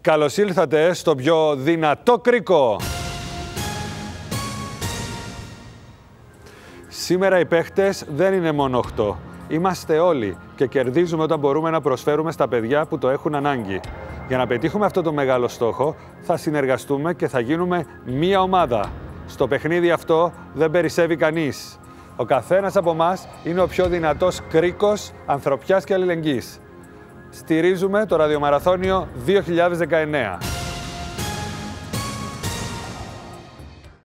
Καλώς ήλθατε στο πιο δυνατό κρίκο. Σήμερα οι παίχτες δεν είναι μόνο 8. Είμαστε όλοι και κερδίζουμε όταν μπορούμε να προσφέρουμε στα παιδιά που το έχουν ανάγκη. Για να πετύχουμε αυτό το μεγάλο στόχο, θα συνεργαστούμε και θα γίνουμε μία ομάδα. Στο παιχνίδι αυτό δεν περισσεύει κανείς. Ο καθένας από εμάς είναι ο πιο δυνατός κρίκος ανθρωπιάς και αλληλεγγύης. Στηρίζουμε το ραδιομαραθώνιο 2019.